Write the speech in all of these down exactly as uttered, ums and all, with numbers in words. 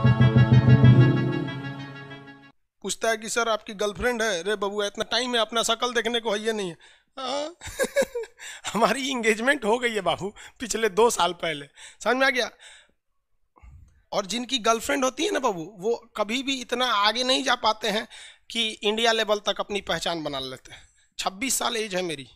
पूछता है कि सर आपकी गर्लफ्रेंड है? रे बबुआ इतना टाइम है, अपना शक्ल देखने को है ये नहीं है। हाँ। हमारी इंगेजमेंट हो गई है बाबू पिछले दो साल पहले, समझ में आ गया। और जिनकी गर्लफ्रेंड होती है ना बाबू, वो कभी भी इतना आगे नहीं जा पाते हैं कि इंडिया लेवल तक अपनी पहचान बना लेते हैं। छब्बीस साल एज है मेरी,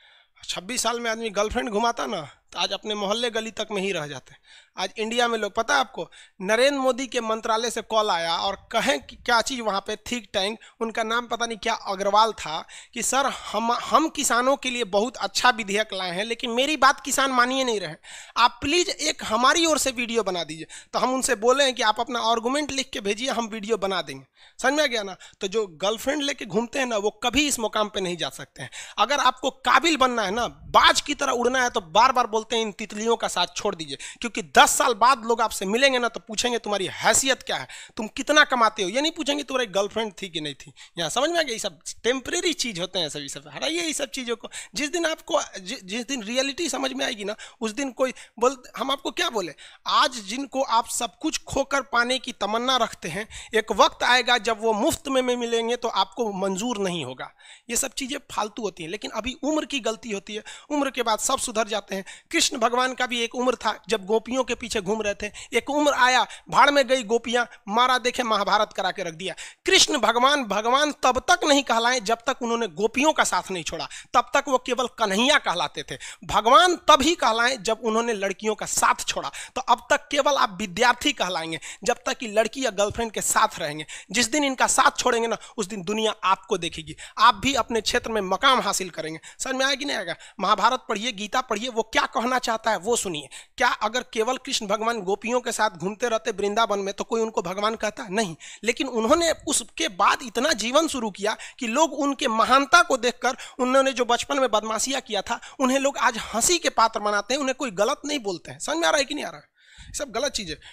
छब्बीस साल में आदमी गर्लफ्रेंड घुमाता ना तो आज अपने मोहल्ले गली तक में ही रह जाते हैं। आज इंडिया में लोग, पता है आपको, नरेंद्र मोदी के मंत्रालय से कॉल आया और कहें कि क्या चीज़ वहाँ पे थिंक टैंक, उनका नाम पता नहीं क्या अग्रवाल था, कि सर हम हम किसानों के लिए बहुत अच्छा विधेयक लाए हैं लेकिन मेरी बात किसान मानिए नहीं रहे, आप प्लीज़ एक हमारी ओर से वीडियो बना दीजिए। तो हम उनसे बोले हैं कि आप अपना आर्गूमेंट लिख के भेजिए, हम वीडियो बना देंगे। समझ में आ गया ना। तो जो गर्लफ्रेंड लेके घूमते हैं ना वो कभी इस मुकाम पे नहीं जा सकते हैं। अगर आपको काबिल बनना है ना, बाज की तरह उड़ना है, तो बार बार बोलते हैं इन तितलियों का साथ छोड़ दीजिए, क्योंकि दस साल बाद लोग आपसे मिलेंगे ना तो पूछेंगे तुम्हारी हैसियत क्या है, तुम कितना कमाते हो। ये नहीं पूछेंगे तुम्हारी गर्लफ्रेंड थी कि नहीं थी। यहाँ समझ में आ गया, ये सब टेम्परेरी चीज होते हैं, सभी सब हटाइए ये सब चीज़ों को। जिस दिन आपको जि, जिस दिन रियलिटी समझ में आएगी ना उस दिन कोई बोल, हम आपको क्या बोले, आज जिनको आप सब कुछ खोकर पाने की तमन्ना रखते हैं, एक वक्त आएगा जब वो मुफ्त में, में मिलेंगे तो आपको मंजूर नहीं होगा। ये सब चीज़ें फालतू होती हैं, लेकिन अभी उम्र की गलती होती है, उम्र के बाद सब सुधर जाते हैं। कृष्ण भगवान का भी एक उम्र था जब गोपियों के पीछे घूम रहे थे, एक उम्र आया भाड़ में गई गोपियां, मारा देखे महाभारत करा के रख दिया। कृष्ण भगवान भगवान तब तक नहीं कहलाए जब तक उन्होंने गोपियों का साथ नहीं छोड़ा, तब तक वो केवल कन्हैया कहलाते थे। भगवान तभी कहलाए जब उन्होंने लड़कियों का साथ छोड़ा। तो अब तक केवल आप विद्यार्थी कहलाएंगे जब तक कि लड़की या गर्लफ्रेंड के साथ रहेंगे। जिस दिन इनका साथ छोड़ेंगे ना उस दिन दुनिया आपको देखेगी, आप भी अपने क्षेत्र में मकाम हासिल करेंगे। समझ में आएगी नहीं आएगा। महाभारत पढ़िए, गीता पढ़िए, वो क्या कहना चाहता है वो सुनिए। क्या अगर केवल कृष्ण भगवान गोपियों के साथ घूमते रहते वृंदावन में तो कोई उनको भगवान कहता? नहीं। लेकिन उन्होंने उसके बाद इतना जीवन शुरू किया कि लोग उनके महानता को देखकर, उन्होंने जो बचपन में बदमाशियां किया था, उन्हें लोग आज हंसी के पात्र बनाते हैं, उन्हें कोई गलत नहीं बोलते हैं। समझ में आ रहा है कि नहीं आ रहा है? सब गलत चीज है।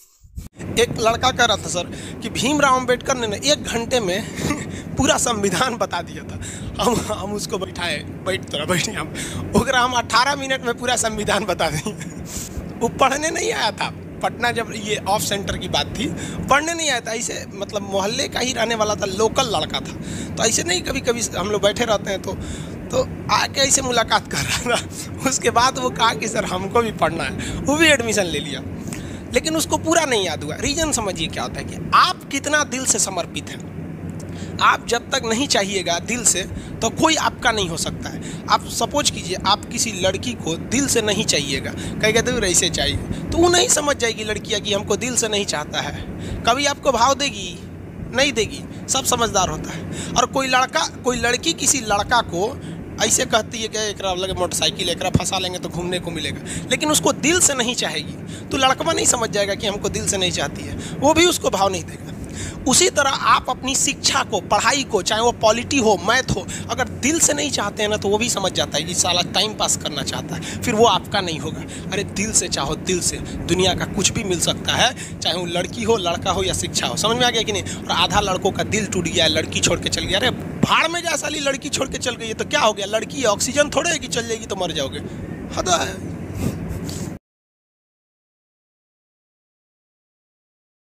एक लड़का कह रहा था सर कि भीमराव अंबेडकर ने एक घंटे में पूरा संविधान बता दिया था। हम हम उसको बैठाए, बैठ तो बैठे हम ओकरा हम अठारह मिनट में पूरा संविधान बता देंगे। वो पढ़ने नहीं आया था, पटना जब ये ऑफ सेंटर की बात थी, पढ़ने नहीं आया था, ऐसे मतलब मोहल्ले का ही रहने वाला था, लोकल लड़का था। तो ऐसे नहीं, कभी कभी हम लोग बैठे रहते हैं तो तो आके ऐसे मुलाकात कर रहा था। उसके बाद वो कहा कि सर हमको भी पढ़ना है, वो भी एडमिशन ले लिया, लेकिन उसको पूरा नहीं याद हुआ। रीजन समझिए क्या होता है कि आप कितना दिल से समर्पित हैं। आप जब तक नहीं चाहिएगा दिल से तो कोई आपका नहीं हो सकता है। आप सपोज कीजिए आप किसी लड़की को दिल से नहीं चाहिएगा, कहेगा तो ऐसे चाहिए, तो वो नहीं समझ जाएगी लड़कियाँ कि हमको दिल से नहीं चाहता है। कभी आपको भाव देगी? नहीं देगी। सब समझदार होता है। और कोई लड़का कोई लड़की किसी लड़का को ऐसे कहती है कि एक लगे मोटरसाइकिल एक फंसा लेंगे तो घूमने को मिलेगा, लेकिन उसको दिल से नहीं चाहेगी, तो लड़का नहीं समझ जाएगा कि हमको दिल से नहीं चाहती है, वो भी उसको भाव नहीं देगा। उसी तरह आप अपनी शिक्षा को, पढ़ाई को, चाहे वो पॉलिटी हो, मैथ हो, अगर दिल से नहीं चाहते हैं ना तो वो भी समझ जाता है कि साला टाइम पास करना चाहता है, फिर वो आपका नहीं होगा। अरे दिल से चाहो, दिल से दुनिया का कुछ भी मिल सकता है, चाहे वो लड़की हो, लड़का हो या शिक्षा हो। समझ में आ गया कि नहीं? और आधा लड़कों का दिल टूट गया, लड़की छोड़ के चल गया। अरे भाड़ में जा साली लड़की छोड़ के चल गई है तो क्या हो गया? लड़की ऑक्सीजन थोड़े है कि चल जाएगी तो मर जाओगे। हद है।